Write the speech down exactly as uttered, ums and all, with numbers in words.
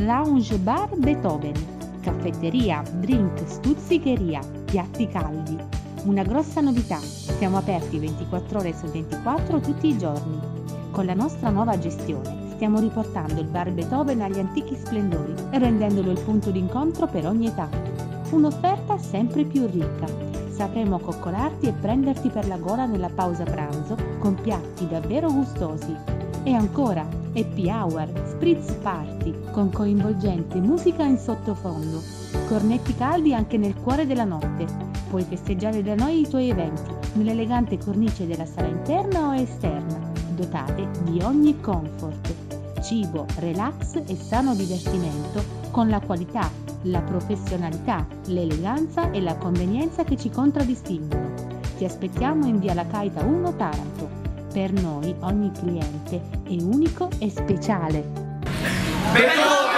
Lounge Bar Beethoven, caffetteria, drink, stuzzicheria, piatti caldi. Una grossa novità, siamo aperti ventiquattro ore su ventiquattro tutti i giorni. Con la nostra nuova gestione stiamo riportando il Bar Beethoven agli antichi splendori, rendendolo il punto d'incontro per ogni età. Un'offerta sempre più ricca. Sapremo coccolarti e prenderti per la gola nella pausa pranzo con piatti davvero gustosi. E ancora, happy hour, spritz party, con coinvolgente musica in sottofondo. Cornetti caldi anche nel cuore della notte. Puoi festeggiare da noi i tuoi eventi, nell'elegante cornice della sala interna o esterna, dotate di ogni comfort. Cibo, relax e sano divertimento con la qualità, la professionalità, l'eleganza e la convenienza che ci contraddistinguono. Ti aspettiamo in via La Caita uno Taranto. Per noi ogni cliente è unico e speciale. Beethoven!